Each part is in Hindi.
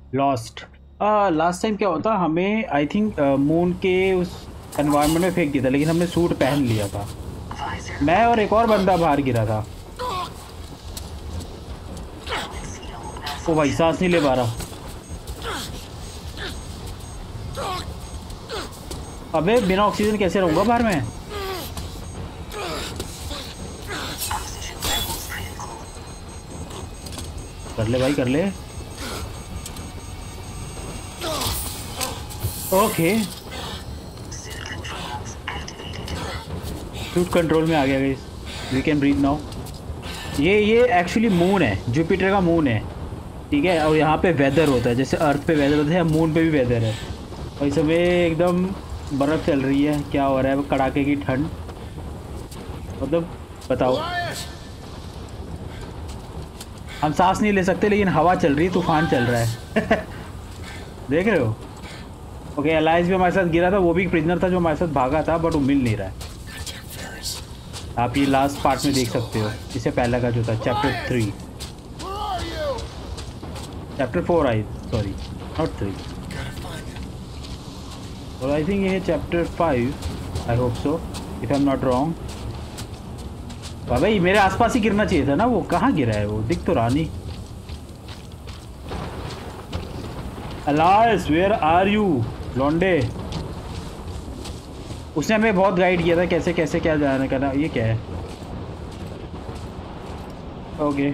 लॉस्ट। लास्ट टाइम क्या होता, हमें आई थिंक मून के उस एनवायरनमेंट में फेंक दिया था, लेकिन हमने सूट पहन लिया था। मैं और एक और बंदा बाहर गिरा था। ओ भाई, सांस नहीं ले पा रहा। अबे बिना ऑक्सीजन कैसे रहूंगा बाहर में। कर ले भाई, कर ले। ओके, सूट कंट्रोल में आ गया guys, we can breathe now. ये एक्चुअली मून है, जुपिटर का मून है, ठीक है। और यहाँ पे वेदर होता है जैसे अर्थ पे वेदर होता है, मून पे भी वेदर है। और इस समय एकदम बर्फ़ चल रही है, क्या हो रहा है, कड़ाके की ठंड, मतलब बताओ। हम सांस नहीं ले सकते, लेकिन हवा चल रही है, तूफान चल रहा है। देख रहे हो। ओके, अलायंस भी हमारे साथ गिरा था, वो भी प्रिजनर था जो हमारे साथ भागा था, बट वो मिल नहीं रहा है। आप ये लास्ट पार्ट में देख सकते हो, इससे पहले का जो था chapter 3, chapter 4 I, sorry not 3, और आई थिंक ये है chapter 5, I hope so, if I am not wrong. भाई मेरे आसपास ही गिरना चाहिए था ना, वो कहाँ गिरा है, वो दिख तो रहा नहीं। अलायंस वेयर आर यू लॉन्डे। उसने हमें बहुत गाइड किया था कैसे कैसे क्या जाना करना। ये क्या है, ओके।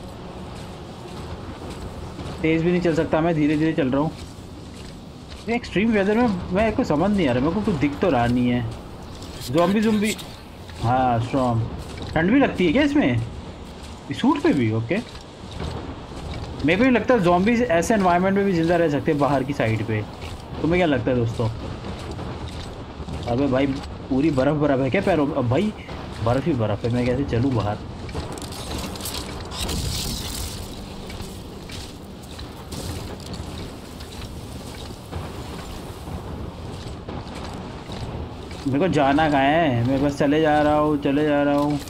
तेज भी नहीं चल सकता, मैं धीरे धीरे चल रहा हूँ। एक्सट्रीम वेदर में मैं को समझ नहीं आ रहा, मेरे को कुछ दिख तो रहा नहीं है। ज़ॉम्बी ज़ुम्बी, हाँ स्ट्रॉन्ग। ठंड भी लगती है क्या इसमें, सूट पे भी? ओके, मेरे को नहीं लगता ज़ॉम्बीज ऐसे एनवायरनमेंट में भी जिंदा रह सकते हैं बाहर की साइड पे। तुम्हें क्या लगता है दोस्तों? अबे भाई पूरी बर्फ़ बर्फ़ है क्या पैरों में? अब भाई बर्फ़ ही बर्फ़ है, मैं कैसे चलूँ बाहर। मेरे को जाना कहाँ है, मैं बस चले जा रहा हूँ, चले जा रहा हूँ।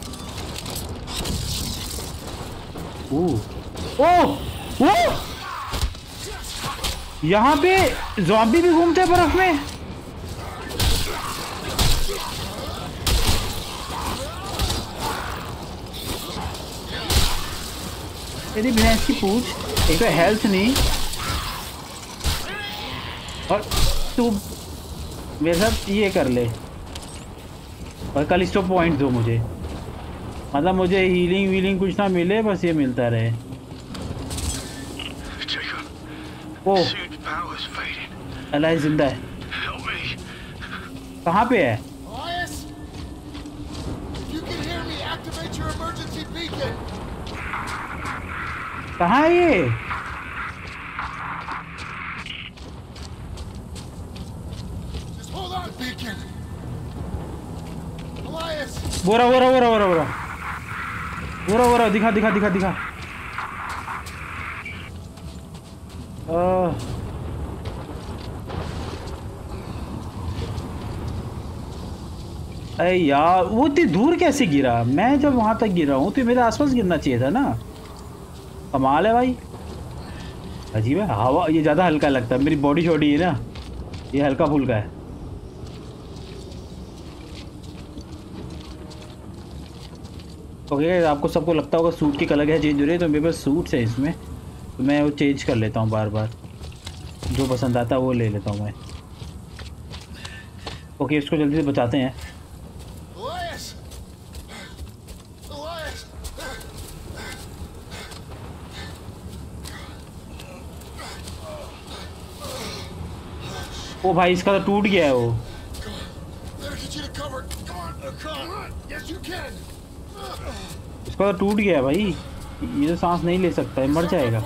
ओह ओह, यहाँ पे ज़ॉम्बी भी घूमते हैं बर्फ में। तेरी भैंस की पूछ, एक तो हेल्थ नहीं, और तू मेरे साथ ये कर ले, और कल स्टॉप पॉइंट दो मुझे, मतलब मुझे हीलिंग वीलिंग कुछ ना मिले, बस ये मिलता रहे। ओह, अलाय जिंदा है। कहाँ पे है? कहाँ है ये? बोरा बोरा बोरा बोरा बोरा बोरा बोरा, दिखा दिखा दिखा दिखा। अरे यार, वो इतनी दूर कैसे गिरा? मैं जब वहां तक गिरा हूँ तो मेरे आसपास गिरना चाहिए था ना। कमाल है भाई, अजीब है। हवा ये ज़्यादा हल्का लगता है, मेरी बॉडी छोटी है ना, ये हल्का फुल्का है। ओके, आपको सबको लगता होगा सूट की कलर है चेंज हो रही है, तो मेरे पास सूट्स है इसमें, तो मैं वो चेंज कर लेता हूँ बार बार, जो पसंद आता है वो ले लेता हूँ मैं। ओके, इसको जल्दी से बचाते हैं। ओ भाई, इसका तो टूट गया है वो। इसका तो टूट गया है भाई, ये तो सांस नहीं ले सकता है, मर जाएगा।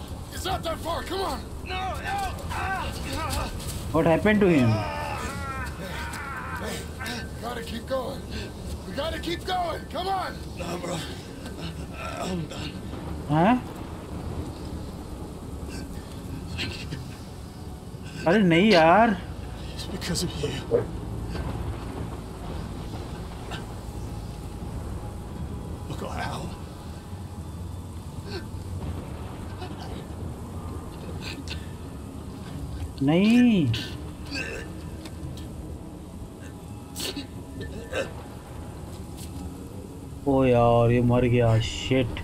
What happened to him? Gotta keep going. We gotta keep going. Come on. No, bro. I'm done. हाँ? अरे नहीं यार। It's because of you. Look, Al. नहीं ओ यार ये मर गया शिट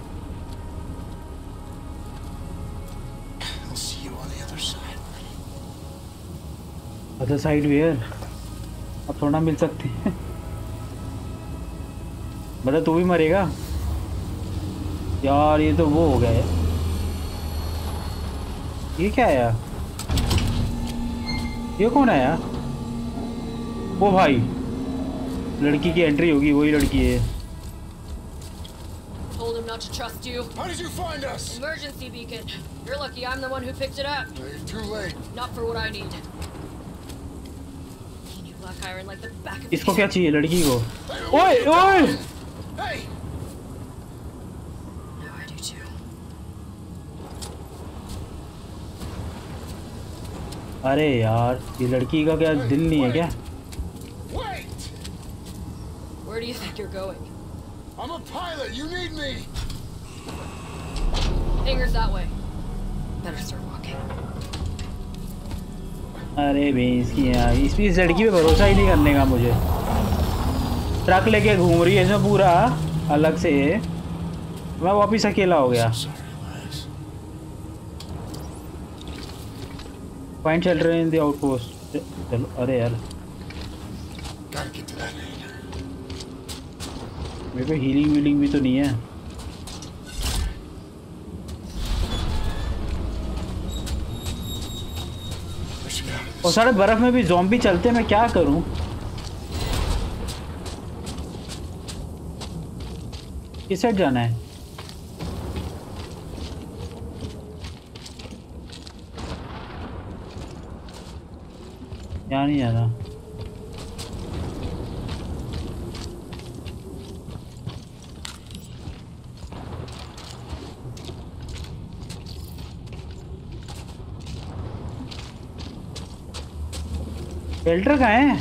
अदर साइड वेयर अब थोड़ा मिल सकते हैं मतलब तू भी मरेगा यार ये तो वो हो गया है ये क्या है ये कौन आया वो भाई लड़की की एंट्री होगी वही लड़की है Told him not to trust you. How did you find us? Emergency beacon. You're lucky I'm the one who picked it up. You're too late. Not for what I need. He knew Black Iron like the back of his इसको क्या hand. चाहिए लड़की को Hey, ओए ओए Hey! Now I do too. अरे यार ये लड़की का क्या दिल नहीं है क्या Wait! Where do you think you're going? I'm a pilot. You need me. Hangar's that way. Better start walking. अरे भैंस की यार इस लड़की पे भरोसा ही नहीं करने का मुझे ट्रक लेके घूम रही है इसमें पूरा अलग से मैं वापिस अकेला हो गया find shelter in the outpost चलो अरे यार Gotta get to that hangar. मेरे को हीलिंग वीलिंग भी तो नहीं है Let's get out of और सारे बर्फ में भी ज़ॉम्बी चलते हैं मैं क्या करूं किस साइड जाना है यहाँ नहीं जाना शेल्टर कहाँ है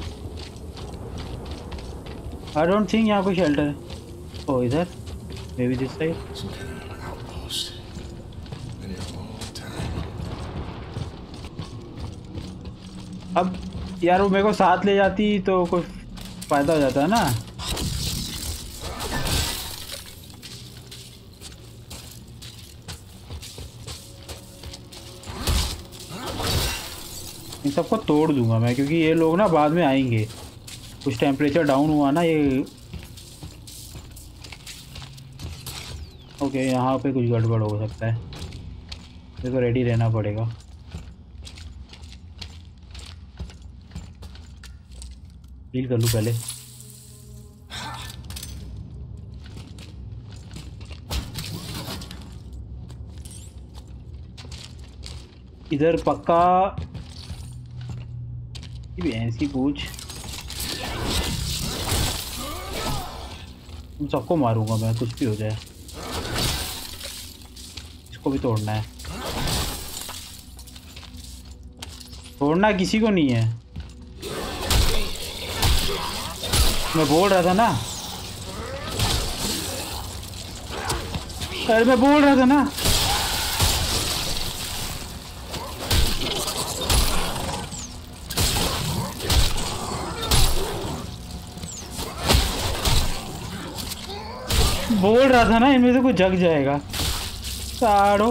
आई डोंट थिंक यहाँ कोई शेल्टर है ओ इधर maybe this side some kind of an outpost. Been here a long time. अब यार वो मेरे को साथ ले जाती तो कुछ फायदा हो जाता है ना इन सबको तोड़ दूंगा मैं क्योंकि ये लोग ना बाद में आएंगे कुछ टेम्परेचर डाउन हुआ ना ये ओके यहाँ पे कुछ गड़बड़ हो सकता है मेरे को रेडी रहना पड़ेगा डील कर लूँ पहले इधर पक्का ऐसी पूछ उन सबको मारूंगा मैं कुछ भी हो जाए इसको भी तोड़ना है तोड़ना किसी को नहीं है मैं बोल रहा था ना अरे मैं बोल रहा था ना बोल रहा था ना इनमें से कुछ जग जाएगा साड़ो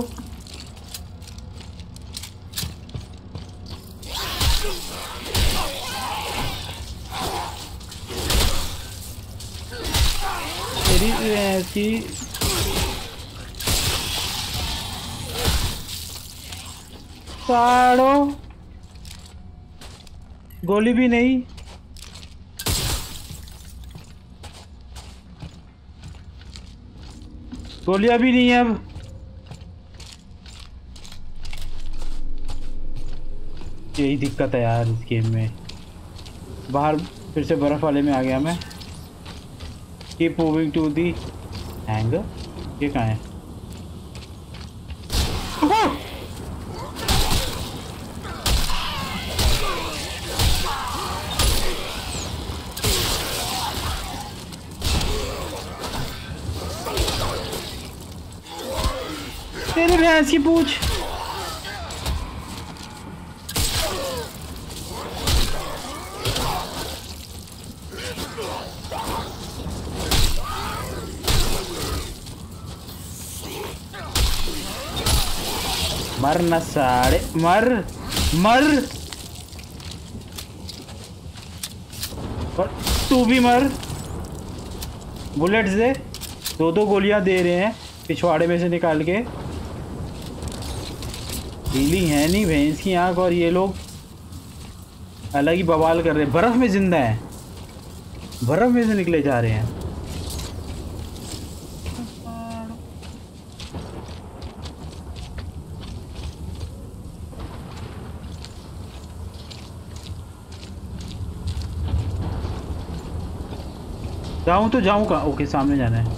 तेरी ऐसी साड़ो गोली भी नहीं गोलियां भी नहीं है अब यही दिक्कत है यार इस गेम में बाहर फिर से बर्फ वाले में आ गया मैं keep moving to the hangar ये कहाँ है तेरे भैंस की पूछ मर न साड़े, मर मर, और तू भी मर। बुलेट्स दे, दो गोलियां दे रहे हैं पिछवाड़े में से निकाल के। हीलिंग है नहीं भैंस की आंख, और ये लोग अलग ही बवाल कर रहे हैं। बर्फ में जिंदा है, बर्फ में से निकले जा रहे हैं। जाऊं तो जाऊं कहाँ? ओके, सामने जाना है।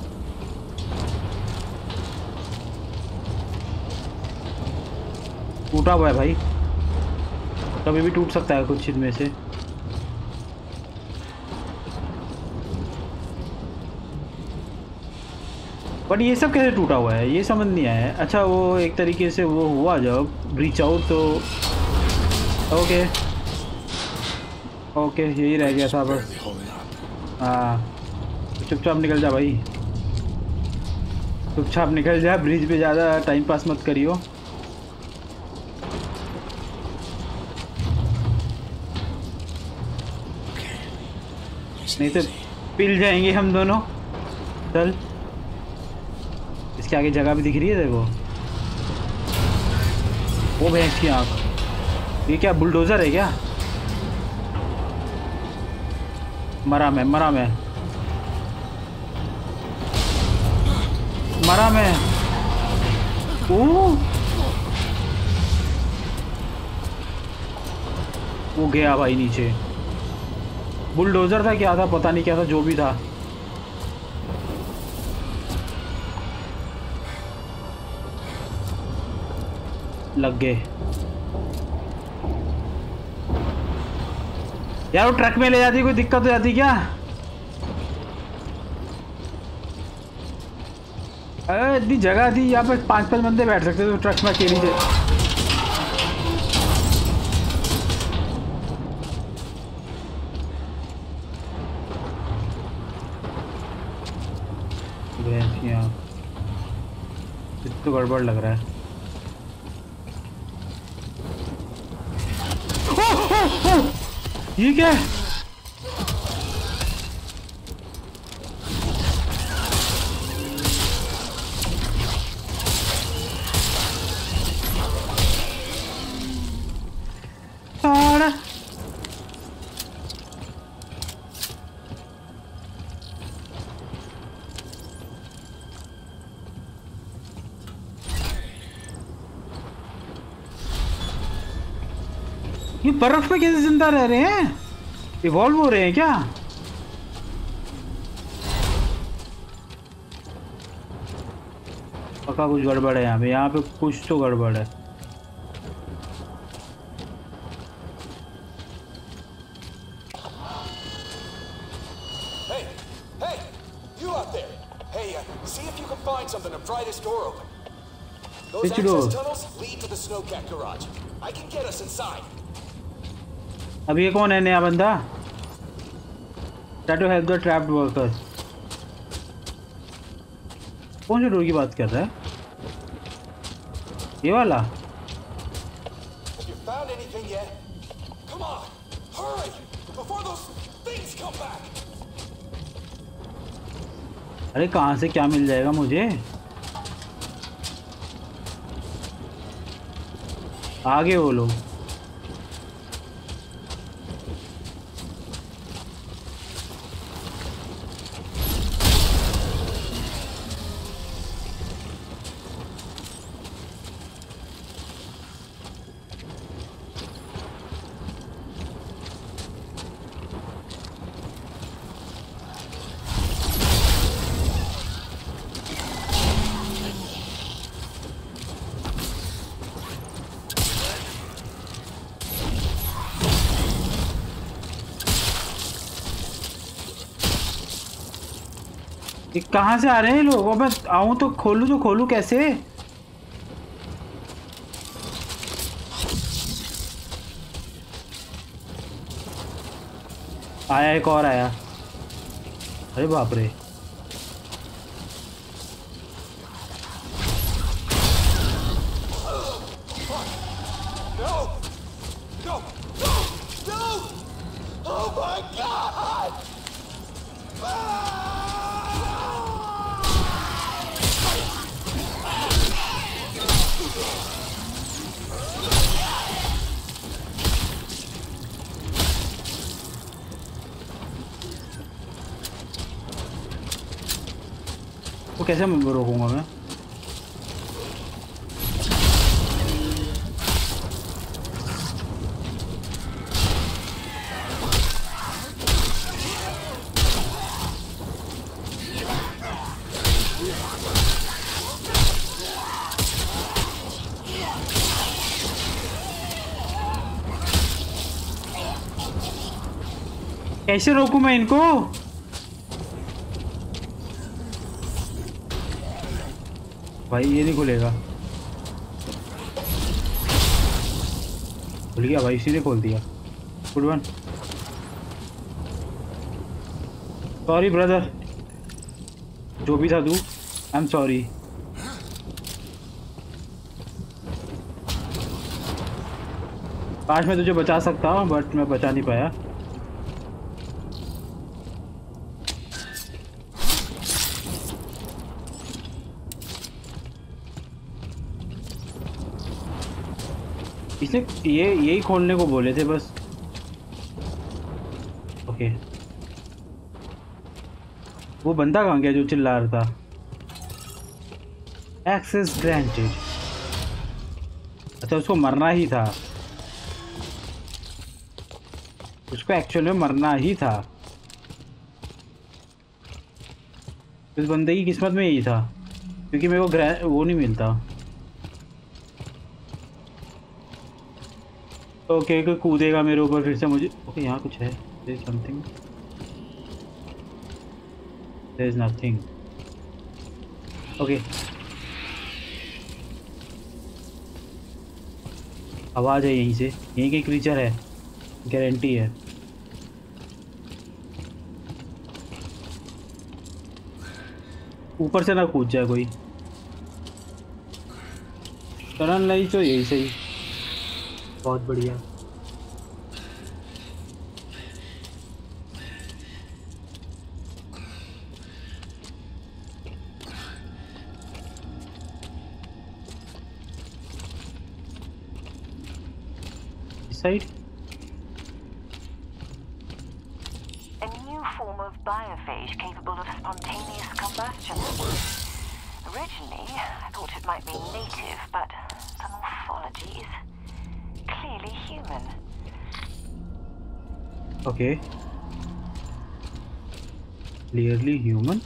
टूटा हुआ है भाई, कभी भी टूट सकता है कुछ इनमें से। बट ये सब कैसे टूटा हुआ है ये समझ नहीं आया है। अच्छा, वो एक तरीके से वो हुआ जब रीच आउट तो ओके ओके, यही रह गया था बस। हाँ, चुपचाप निकल जा भाई, चुपचाप निकल जा। ब्रिज पे ज़्यादा टाइम पास मत करियो। नहीं तो पिल जाएंगे हम दोनों। चल, इसके आगे जगह भी दिख रही है देखो। वो भैंस की आँख, ये क्या बुलडोज़र है क्या? मरा मैं, मरा मैं, मरा मैं। वो गया भाई नीचे। बुलडोज़र था क्या था पता नहीं, क्या था, जो भी था। लग गए यार। वो ट्रक में ले जाती, कोई दिक्कत हो जाती क्या? अरे इतनी जगह थी यहाँ पे, 5-5 बंदे बैठ सकते थे तो ट्रक में अकेली से। तो गड़बड़ लग रहा है। ये क्या है? ये बर्फ में कैसे जिंदा रह रहे हैं? इवॉल्व हो रहे हैं क्या? पक्का कुछ गड़बड़ है यहाँ पे कुछ तो गड़बड़ है। Hey, you out there? Hey, see if you can find something to pry this door open. Those access tunnels lead to the Snowcat garage. I can get us inside. अब ये कौन है नया बंदा? Try to help the trapped workers. कौन से डोर की बात कर रहा है? ये वाला? Have you found anything yet? Come on, hurry before those things come back. अरे कहाँ से क्या मिल जाएगा मुझे? आगे वो लोग। कहाँ से आ रहे हैं लोग? अब मैं आऊँ तो खोलूँ कैसे? आया, एक और आया। अरे बाप रे। तो कैसे रोकूंगा मैं? कैसे रोकूं मैं इनको? भाई ये नहीं खुलेगा। खुल गया भाई, इसी ने खोल दिया। Good one. सॉरी ब्रदर, जो भी था तू, आई एम सॉरी। काश मैं तुझे बचा सकता हूँ बट मैं बचा नहीं पाया। इसने यही खोलने को बोले थे बस। ओके, वो बंदा कहाँ गया जो चिल्ला रहा था? Access granted. अच्छा, उसको मरना ही था, उसको एक्चुअल में मरना ही था। इस बंदे की किस्मत में यही था, क्योंकि मेरे को वो नहीं मिलता। ओके, कोई कूदेगा मेरे ऊपर फिर से मुझे। ओके, यहाँ कुछ है। There is something, there is nothing. Okay, आवाज है यहीं से, यहीं के क्रीचर है, गारंटी है। ऊपर से ना कूद जाए कोई। टर्न लाई तो यही सही, बहुत बढ़िया। इस side A new form of biophage capable of spontaneous combustion. Originally, I thought it might be native, but the morphology is clearly human. Okay. Clearly human.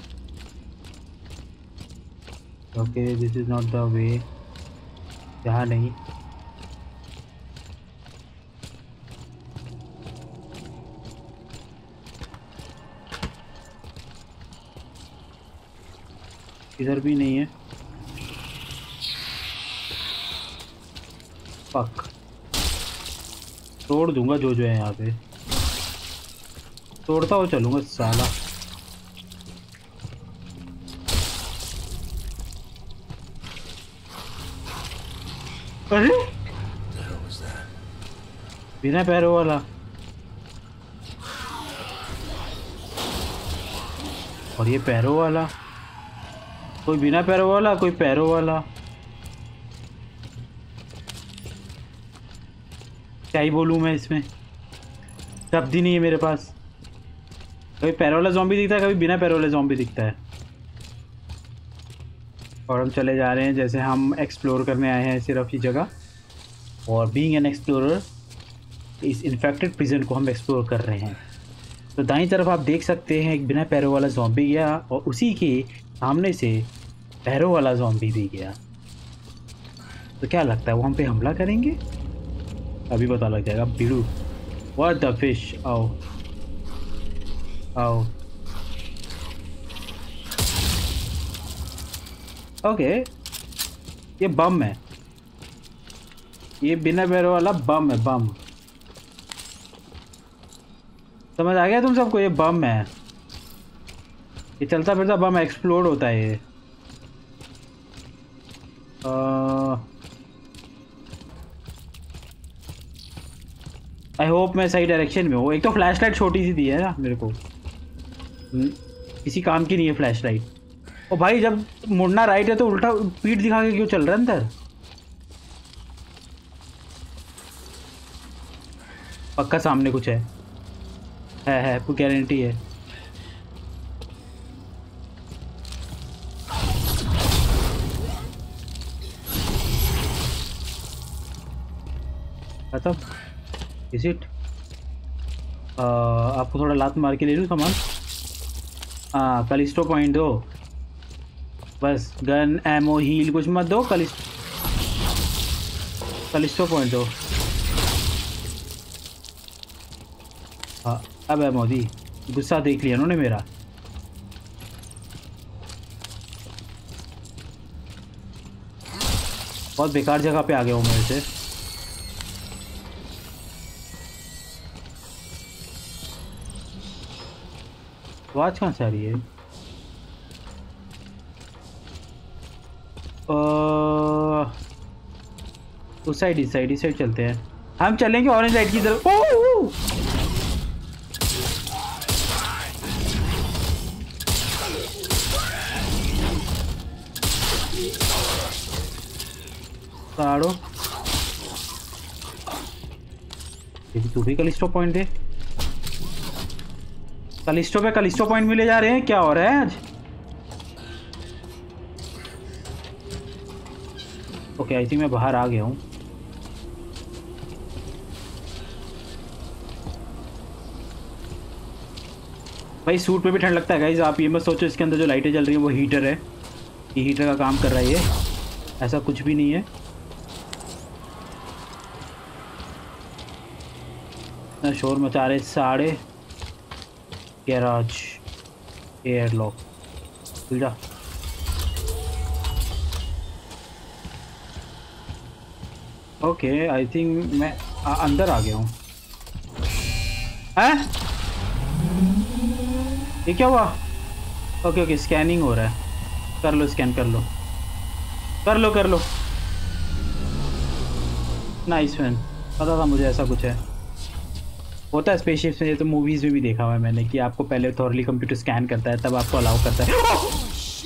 Okay, this is not the way. यहाँ नहीं। इधर भी नहीं है। फक, तोड़ दूंगा जो है यहाँ पे, तोड़ता हुआ चलूंगा साला। अरे बिना पैरों वाला, और ये पैरों वाला। कोई बिना पैरों वाला, कोई पैरों वाला। क्या ही बोलूँ मैं इसमें, शब्द ही नहीं है मेरे पास। कभी पैरों वाला ज़ॉम्बी दिखता है, कभी बिना पैरों वाला ज़ॉम्बी दिखता है। और हम चले जा रहे हैं, जैसे हम एक्सप्लोर करने आए हैं सिर्फ ही जगह। और बीइंग एन एक्सप्लोरर, इस इन्फेक्टेड प्रिजन को हम एक्सप्लोर कर रहे हैं। तो दाईं तरफ आप देख सकते हैं एक बिना पैरों वाला ज़ॉम्बी गया, और उसी के सामने से पैरों वाला ज़ॉम्बी भी गया। तो क्या लगता है वो हम पे हमला करेंगे? अभी पता लग जाएगा। Biru, what the fish. आओ आओ। ओके, ये बम है, ये बिना पैरों वाला बम है। बम समझ आ गया तुम सबको? ये बम है, ये चलता फिरता बम एक्सप्लोड होता है ये। आई होप मैं सही डायरेक्शन में हूँ। एक तो फ्लैश लाइट छोटी सी दी है ना मेरे को, किसी काम की नहीं है फ्लैश लाइट। ओ भाई, जब मुड़ना राइट है तो उल्टा पीठ दिखा के क्यों चल रहा है अंदर? पक्का सामने कुछ है पूरी गारंटी है। खत्म। Is it? आपको थोड़ा लात मार के ले लूँ सामान। हाँ, कलिस्टो पॉइंट दो बस। गन एमो हील कुछ मत दो, कलिस्टो पॉइंट दो। हाँ अब एमो दी। गुस्सा देख लिया उन्होंने मेरा। बहुत बेकार जगह पे आ गया हूँ मेरे से। आवाज कहाँ से आ रही है? उस साइड, इस साइड चलते हैं। हम चलेंगे ऑरेंज लाइट की तरफ। साड़ो तू भी कलिस्टो पॉइंट दे। कलिस्टो पे कलिस्टो पॉइंट मिले जा रहे हैं। क्या हो रहा है आज? ओके आई थिंक मैं बाहर आ गया हूँ। भाई सूट पे भी ठंड लगता है गाइस। आप ये मत सोचो इसके अंदर जो लाइटें जल रही हैं वो हीटर है। ये हीटर का काम कर रहा है ये, ऐसा कुछ भी नहीं है। ना शोर मचा रहे साढ़े। गैराज एयरलॉक खुल जा। ओके आई थिंक मैं अंदर आ गया हूँ। हैं? ये क्या हुआ? ओके ओके स्कैनिंग हो रहा है। कर लो स्कैन कर लो कर लो। नाइस मैन, पता था मुझे ऐसा कुछ है। होता है स्पेसशिप्स में। ये तो मूवीज़ में भी देखा हुआ है मैंने कि आपको पहले थॉरली कंप्यूटर स्कैन करता है तब आपको अलाउ करता है।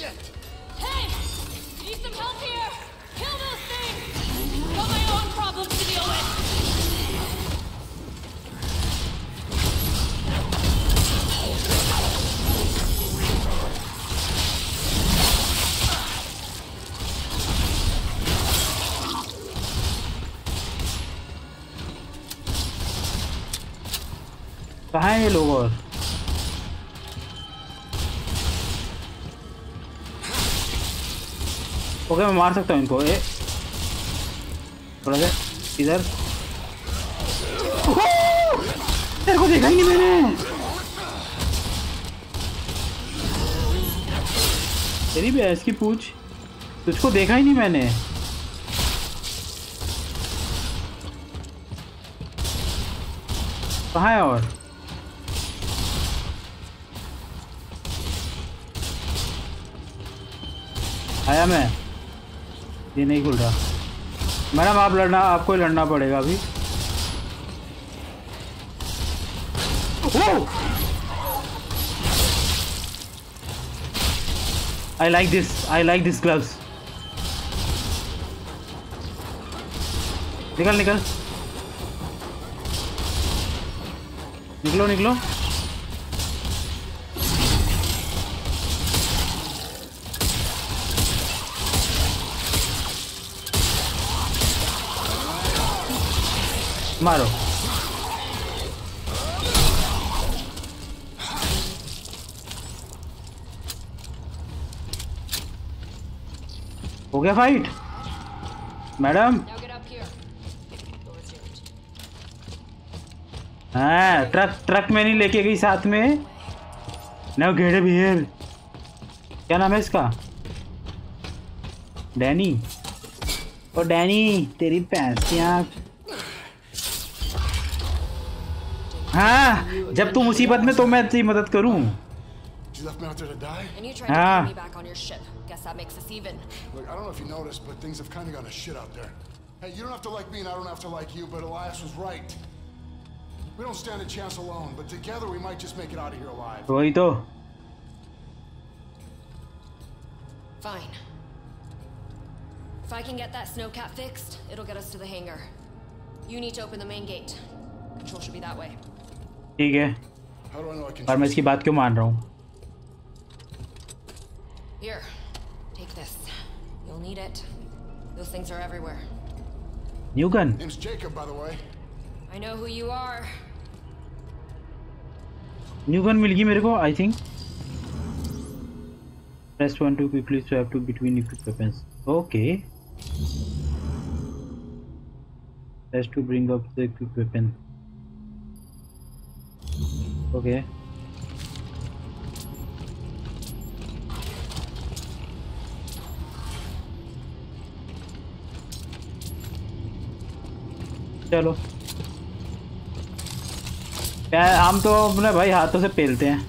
कहाँ हैं ये लोग? और ओके मैं मार सकता हूँ इनको। थोड़ा सा इधर। तेरे को देखा ही नहीं मैंने। तेरी भैंस की पूछ, तुझको देखा ही नहीं मैंने। कहाँ है? और आया मैं। ये नहीं खुल रहा। मैडम आप लड़ना, आपको ही लड़ना पड़ेगा अभी। I like this gloves. निकल निकलो। मारो। हो गया फाइट मैडम। हाँ ट्रक में नहीं लेके गई साथ में। Now get up here. क्या नाम है इसका? डैनी। ओ डैनी तेरी भैंस की आँख। हाँ जब तू मुसीबत में तो मैं तेरी मदद करूं। हाँ Guess that makes us even. Look, I don't know if you noticed, but things have kind of gone to shit out there. Hey, you don't have to like me and I don't have to like you, but Elias was right. We don't stand a chance alone, but together we might just make it out of here alive. वही तो। Fine. If I can get that snowcat fixed, it'll get us to the hangar. You need to open the main gate. Control should be that way. ठीक है। How do I know I can? और मैं इसकी बात क्यों मान रहा हूँ? Here, take this. You'll need it. Those things are everywhere. New gun. Name's Jacob, by the way. I know who you are. New gun मिल गई मेरे को I think. Press 1 to quickly swap to between equipped weapons. Okay. Press to bring up the equipped weapon. Okay. चलो हम तो अपने भाई हाथों से पेलते हैं,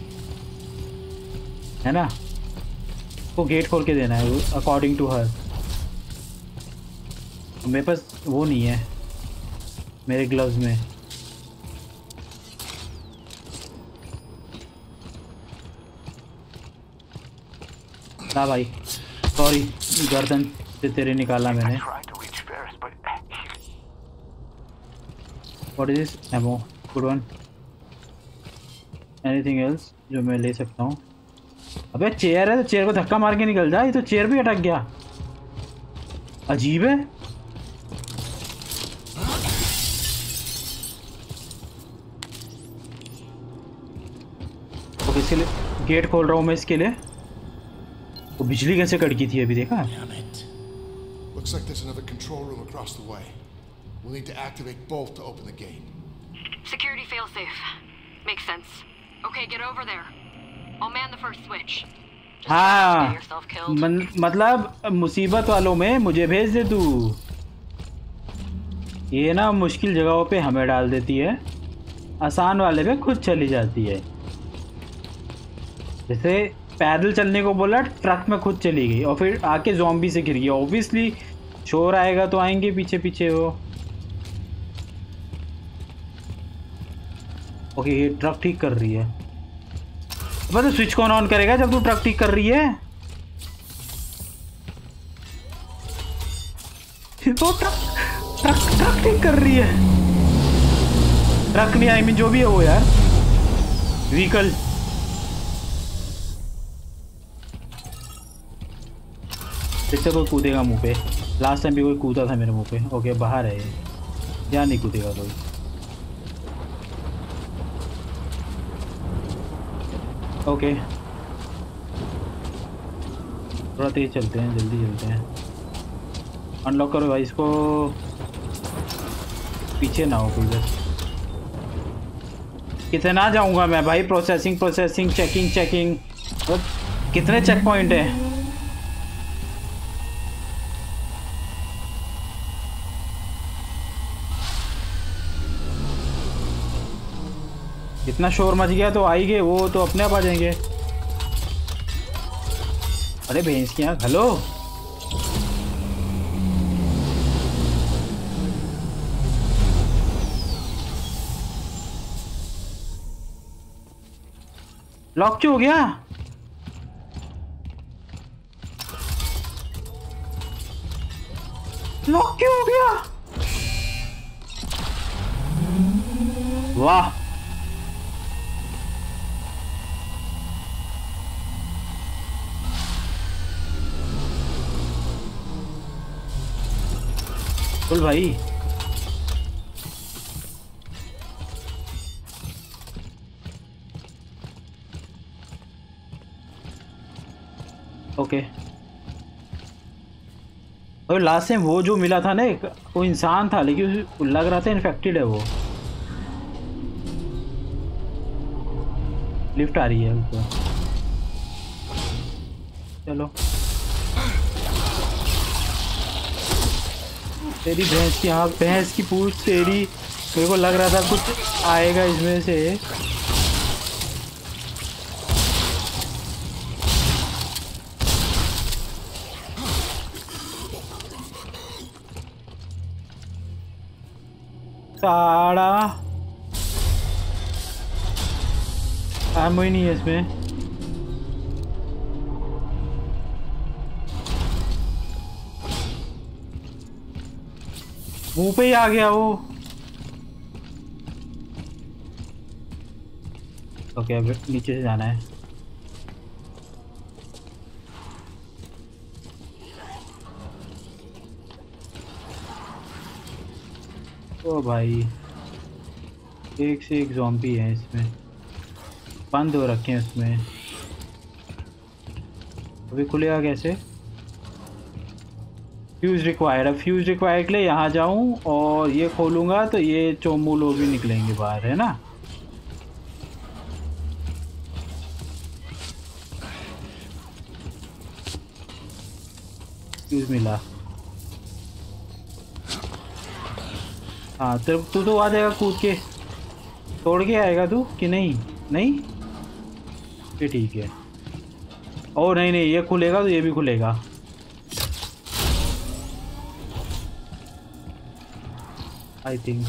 है ना. वो गेट खोल के देना है अकॉर्डिंग टू हर. मेरे पास वो नहीं है मेरे ग्लव्स में. ना भाई सॉरी, गर्दन से तेरे निकाला मैंने. What is this? Ammo. Good one. Anything else जो मैं ले सकता हूँ? अबे चेयर है तो चेयर को धक्का मार के निकल जा. ये तो चेयर भी अटक गया. अजीब है. ओके इसके लिए गेट खोल रहा हूँ मैं इसके लिए. वो बिजली कैसे कड़की थी अभी देखा? Looks like there's another control room across the way. We'll need to activate both to open the gate. Security failsafe. Makes sense. Okay, get over there. I'll man the first switch. Just हाँ get yourself killed. मतलब मुसीबत वालों में मुझे भेज दे तू. ये ना मुश्किल जगहों पे हमें डाल देती है, आसान वाले पे खुद चली जाती है. जैसे पैदल चलने को बोला, ट्रक में खुद चली गई और फिर आके ज़ॉम्बी से गिर गई. ऑब्वियसली शोर आएगा तो आएंगे पीछे पीछे वो. ओके ये ट्रक ठीक कर रही है. बस तो स्विच कौन ऑन करेगा जब तू ट्रक ठीक कर रही है? तो ट्रक ठीक कर रही है. ट्रक नहीं, आई मीन जो भी है वो यार, व्हीकल. इससे कोई कूदेगा मुंह पे. लास्ट टाइम भी कोई कूदा था मेरे मुंह पे. ओके बाहर है ये, यहाँ नहीं कूदेगा कोई. ओके थोड़ा तेज चलते हैं, जल्दी चलते हैं. अनलॉक करो भाई इसको, पीछे ना हो कोई. बस कितना जाऊंगा मैं भाई? Processing checking. कितने चेक पॉइंट है? इतना शोर मच गया तो आ ही गए वो, तो अपने आप आ जाएंगे. अरे भैंस की आँख. हेलो लॉक क्यों हो गया? लॉक क्यों हो गया? वाह बोल भाई. ओके और लास्ट टाइम वो जो मिला था ना एक, वो इंसान था लेकिन लग रहा था इन्फेक्टेड है वो. लिफ्ट आ रही है ऊपर. चलो तेरी भैंस की आँख, भैंस की पूंछ तेरी. मेरे को लग रहा था कुछ आएगा इसमें से. साड़ा एमो ही नहीं है इसमें. मुंह पे ही आ गया वो. ओके अब नीचे से जाना है. ओ भाई एक से एक ज़ॉम्बी है इसमें, बंद हो रखे हैं उसमें। अभी खुलेगा कैसे? Fuse required. अब फ्यूज़ रिक्वायर्ड के लिए यहाँ जाऊँ और ये खोलूँगा तो ये चोमू लोग भी निकलेंगे बाहर, है ना? फ्यूज़ मिला। हाँ तू तो आ जाएगा कूद के, तोड़ के आएगा तू कि नहीं? नहीं ये ठीक है। ओ नहीं नहीं, ये खुलेगा तो ये भी खुलेगा। I think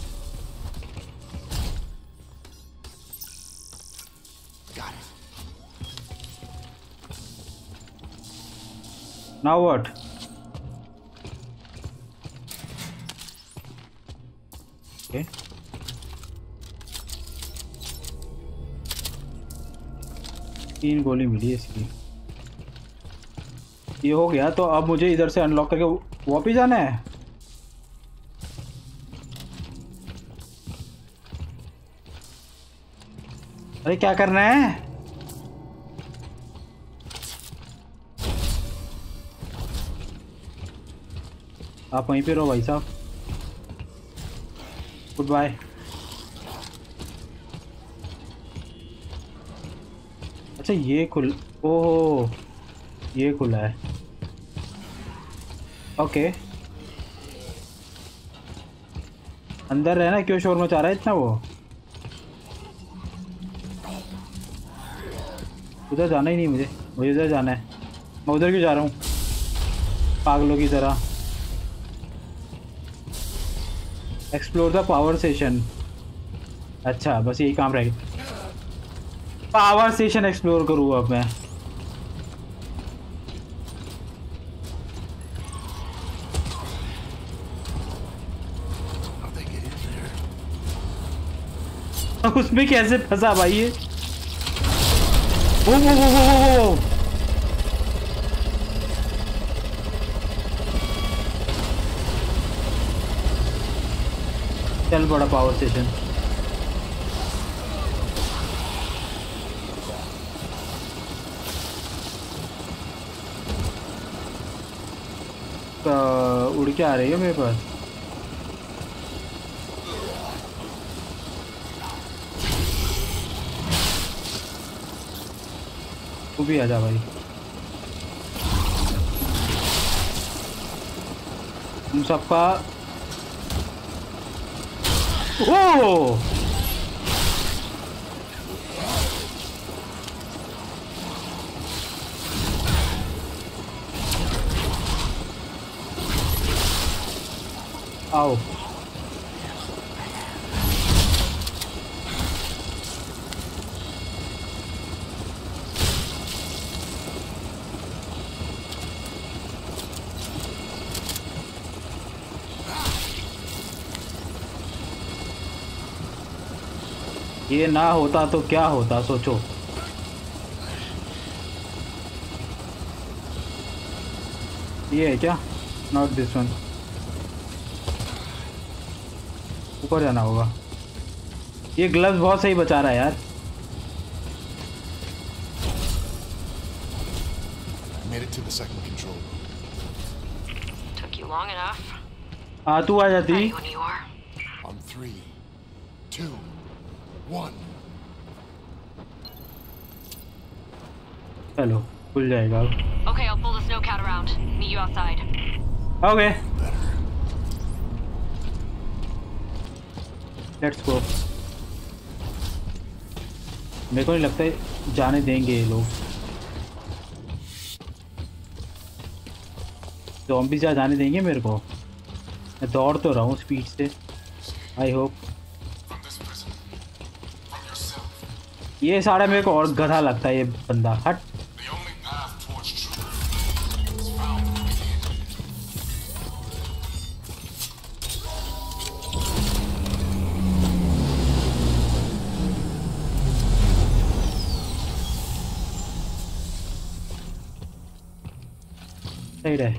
now what? Okay तीन गोली मिली है इसकी। ये हो गया तो अब मुझे इधर से अनलॉक करके वापिस जाना है। अरे क्या करना है? आप वहीं पे रहो भाई साहब। Good bye. अच्छा ये खुल, ओहो ये खुला है। ओके अंदर रहना, क्यों शोर मचा रहा है इतना? वो उधर जाना ही नहीं मुझे, मुझे उधर जाना है। मैं उधर क्यों जा रहा हूँ पागलों की तरह? Explore the power station. अच्छा बस यही काम रहेगा, पावर स्टेशन एक्सप्लोर करूँ अब मैं। उसमें कैसे फंसा भाई ये? वो चल बड़ा पावर स्टेशन। उड़ के आ रही है मेरे पास। तू भी आजा भाई। तुम सबका ओ आओ ये ना होता तो क्या होता सोचो। ये है क्या? Not this one. ऊपर जाना होगा। ये ग्लव्स बहुत सही बचा रहा है यार। Made it to the second control room. Took you long enough. हाँ तू आ जाती। Ready when you are. On 3, 2, 1. चलो खुल जाएगा अब। Okay, I'll pull the snowcat around. Meet you outside. Okay let's go. मेरे को नहीं लगता है जाने देंगे ये लोग। ज़ॉम्बीज़ जाने देंगे मेरे को? मैं दौड़ तो रहा हूँ स्पीड से। I hope. ये सारा मेरे को और गधा लगता है ये बंदा। हट। सही रहे।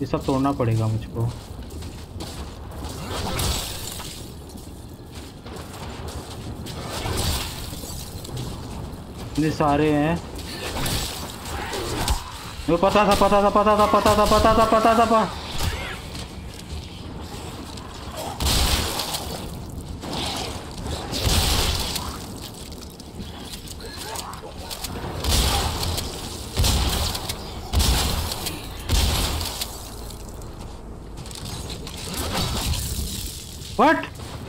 ये सब तोड़ना पड़ेगा मुझको। इतने सारे हैं। वो पता था। What?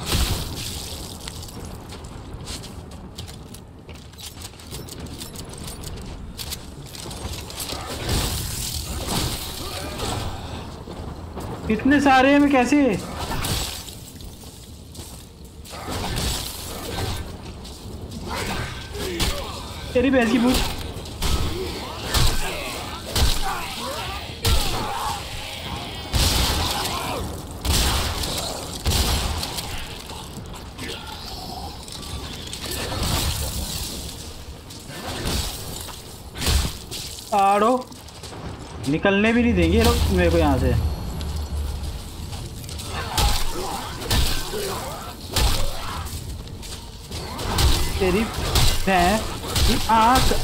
इतने सारे हैं, मैं कैसे? तेरी भैंस की पूछ। आड़ो निकलने भी नहीं देंगे ये लोग मेरे को यहाँ से। तेरी आँख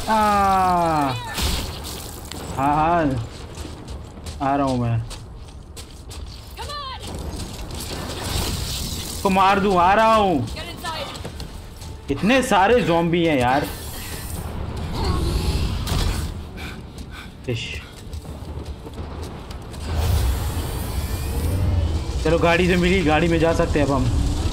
हाँ आ रहा हूँ मैं। को मार दूँ, आ रहा हूँ। इतने सारे ज़ॉम्बी हैं यार। चलो गाड़ी से मिली, गाड़ी में जा सकते हैं अब हम।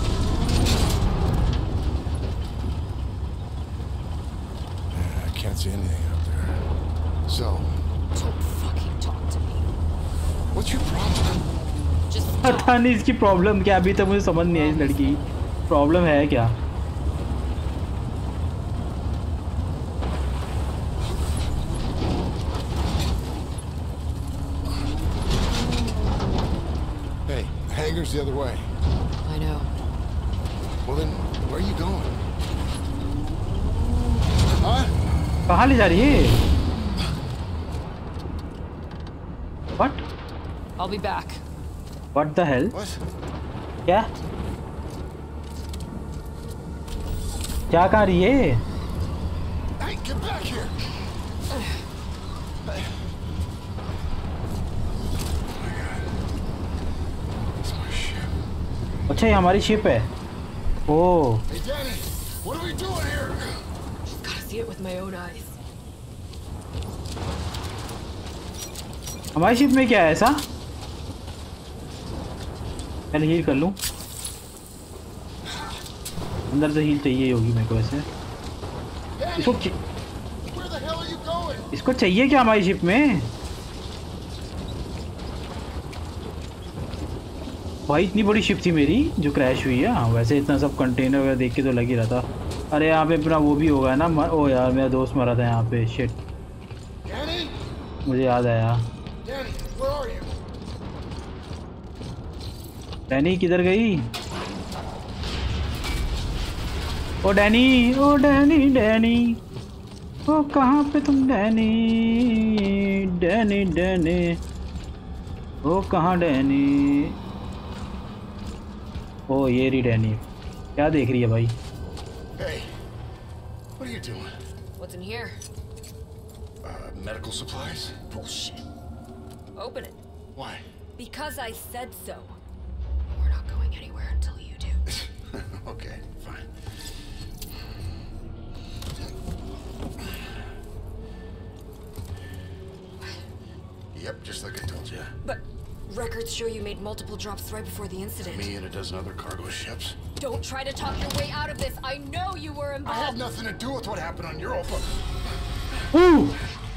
I can't see anything up there. So, Don't fucking talk to me. what's your problem? Just पता नहीं इसकी प्रॉब्लम क्या, अभी तक मुझे समझ नहीं आई इस लड़की की प्रॉब्लम है क्या। Hey, hangar's the other way. I know. Well then, where are you going? Huh? कहाँ ले जा रही है? What? I'll be back. What the hell? What? क्या? क्या कर रही है? Hey, get back here! अच्छा ये हमारी शिप है। Oh Hey, Danny, what are we doing here? Gotta see it with my own eyes. हमारी शिप में क्या है ऐसा? पहले हील कर लूं। अंदर से हील चाहिए होगी मेरे को वैसे। इसको Where the hell are you going? इसको चाहिए क्या हमारी शिप में? भाई इतनी बड़ी शिप थी मेरी जो क्रैश हुई है। हाँ वैसे इतना सब कंटेनर वगैरह देख के तो लग ही रहा था। अरे यहाँ पे अपना वो भी होगा ना। ओ यार मेरा दोस्त मरा था यहाँ पे। Shit Danny? मुझे याद आया। Danny, where are you? Danny किधर गई? ओ डैनी, ओ डैनी डैनी, ओ कहाँ पे तुम डैनी? डैनी डैनी, ओ कहाँ डैनी? ओ ये रही डैनी। क्या देख रही है भाई? Hey, what are you doing? What's in here? Medical supplies? Bullshit. Open it. Why? Because I said so. We're not going anywhere until you do. Okay, fine. Yep, just like I told you. But records show you made multiple drops right before the incident. Me and a dozen other cargo ships. Don't try to talk your way out of this. I know you were I involved. had nothing to do with what happened on Europa. Ooh!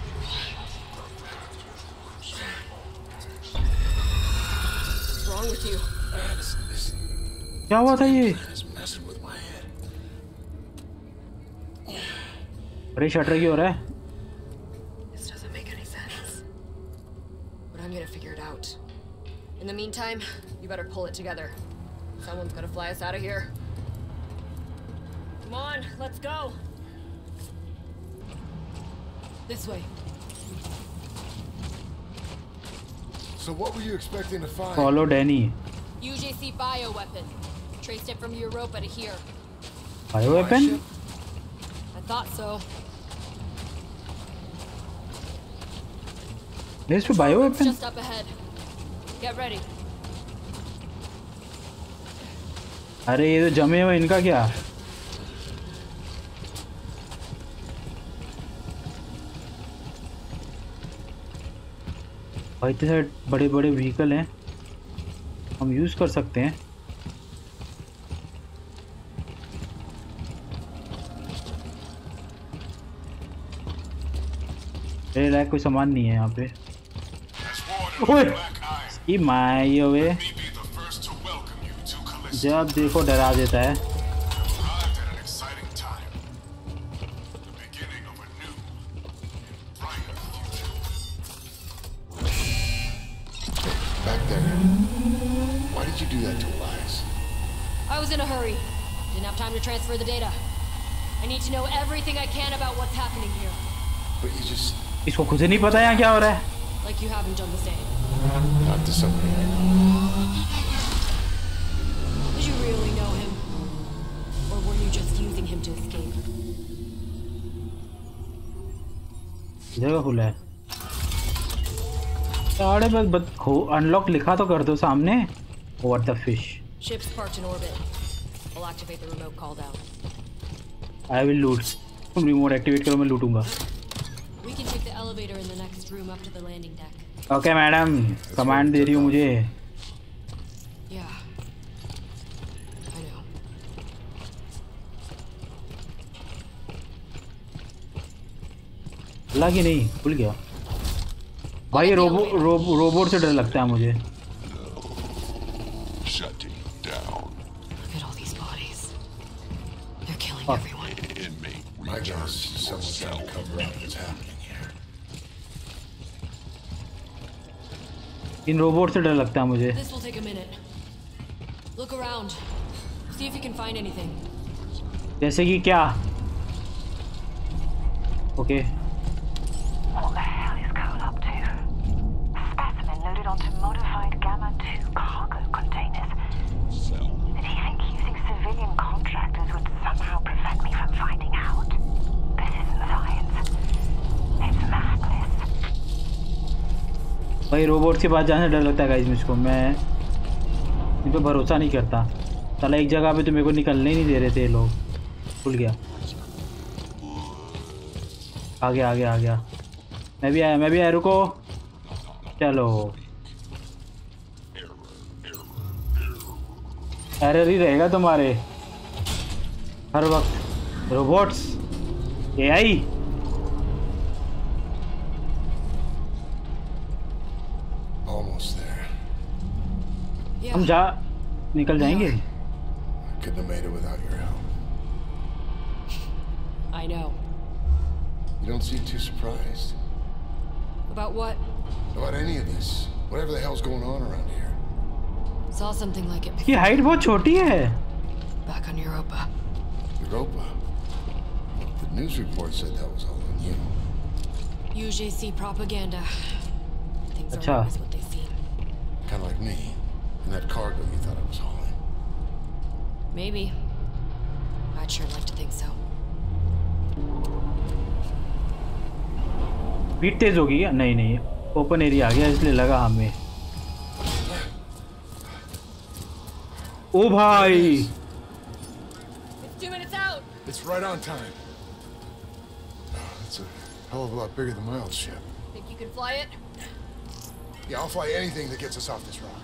What's wrong with you? This क्या हुआ था ये? is messing with my head. अरे शटर क्यों हो रहा है? This doesn't make any sense. But I'm gonna figure it out. In the meantime, you better pull it together. Someone's gonna fly us out of here. Come on, let's go. This way. So what were you expecting to find? Follow Danny. UJC bioweapon. Traced it from Europa to here. Bioweapon? I thought so. This for bioweapon? Just up ahead. Get ready. अरे ये तो जमे हुए, इनका क्या? भाई इतने सारे बड़े बड़े व्हीकल हैं, हम यूज कर सकते हैं। मेरे लायक कोई सामान नहीं है यहाँ पे। ओए ये माय वे, जब देखो डरा देता है। Back there. Why did you do that to Elias? I was in a hurry. Didn't have time to transfer the data. I need to know everything I can about what's happening here. But you just इसको खुद ही नहीं पता यहाँ क्या हो रहा है। Like you haven't done the same. talked to somebody I know. Did you really know him? Or were you just using him to escape? जगह खुला है। अरे बस अनलॉक लिखा तो कर दो सामने। What the fish? Ship's parked in orbit. I'll activate the remote call down. I will loot. तुम रिमोट एक्टिवेट करो, मैं लूटूंगा। We can take the elevator in the next room up to the landing deck. Okay madam, command दे रही हो मुझे। Yeah. I know. लगी नहीं, खुल गया। भाई रोबोट से डर लगता है मुझे। Shutting down. Look at all these bodies. They're killing Oh. everyone. Inmate My return guess is to someone's cell. trying to cover up what's happening here. इन रोबोट से डर लगता है मुझे। This will take a minute. Look around. See if you can find anything. जैसे कि क्या? Okay. What the hell is Cole up to? A specimen loaded onto modified Gamma-2 cargo containers. Cell. Did he think using civilian contractors would somehow prevent me from finding out? This isn't science. It's madness. भाई रोबोट के पास जाने से डर लगता है गाइस मुझको। मैं इन पे भरोसा नहीं करता। साला एक जगह पे तो मेरे को निकलने ही नहीं दे रहे थे ये लोग। खुल गया। आ गया आ गया आ गया। मैं भी आया रुको। चलो एरर ही रहेगा तुम्हारे हर वक्त। Robots, AI. Almost there. Yeah. हम निकल जाएंगे। Couldn't have made it without your help. I know. You don't seem too surprised About what? about any of this. Whatever the hell's going on around here. Saw something like it इसकी हाइट बहुत छोटी है। back on Europa. Europa. The news report said that was all on you. UJC propaganda. Things Acha. aren't always what they seem. Kind of like me. And that cargo you thought I was hauling. Maybe. I'd sure like to think so. Speed तेज होगी क्या? नहीं नहीं, ओपन एरिया आ गया इसलिए लगा हमें। ओ भाई, It's 2 minutes out. It's right on time. It's a hell of a lot bigger than my old ship. Think you can fly it? Yeah, I'll fly anything that gets us off this rock.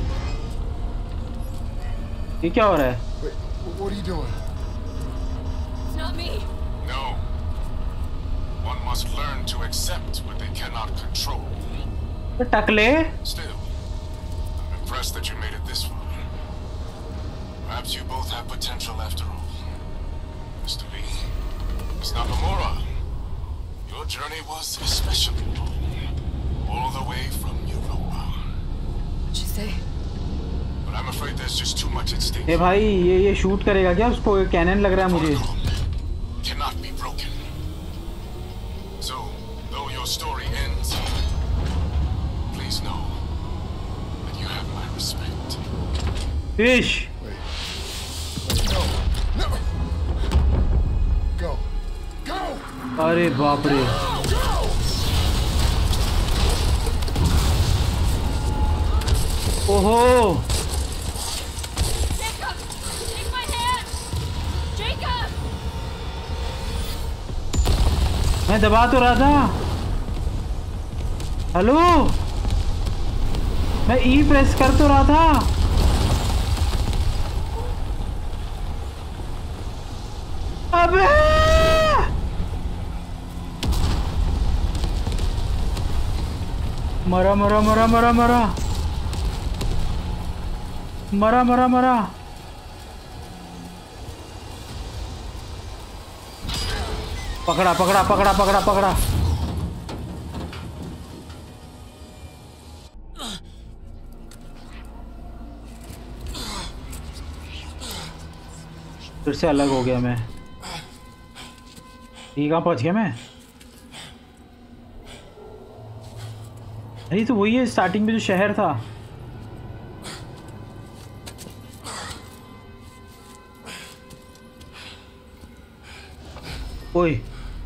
ये क्या हो रहा है? Wait, what are you doing? It's not me. No. One must learn to accept what they cannot control. तो टकले। Still, I'm impressed that you made it this far. Perhaps you both have potential after all. Mr. Lee, Miss Nakamura, your journey was especially long. All the way from Europa. What'd you say? But I'm afraid there's just too much at stake. ए भाई, ये शूट करेगा क्या उसको? कैनन लग रहा है मुझे। Protocol cannot be broken. So, though your story ends, please know fish. अरे बाप रे, ओहो Jacob! Take my hand! Jacob! मैं दबा तो रहा था। हेलो, मैं ई प्रेस कर तो रहा था। अबे मरा मरा मरा मरा मरा मरा मरा मरा। पकड़ा पकड़ा पकड़ा पकड़ा पकड़ा। फिर से अलग हो गया मैं। ये कहाँ पहुंच गया मैं? अरे तो वही है स्टार्टिंग में जो शहर था। ओए,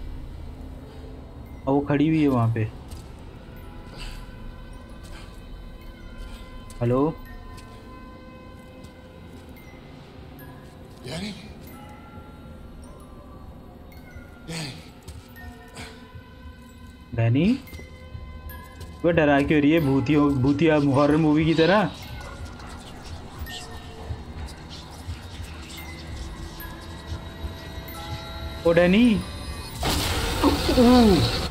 और वो खड़ी हुई है वहां पे। Hello Danny? डैनी, वो डरा क्यों रही है भूतिया हॉरर मूवी की तरह? ओ डैनी,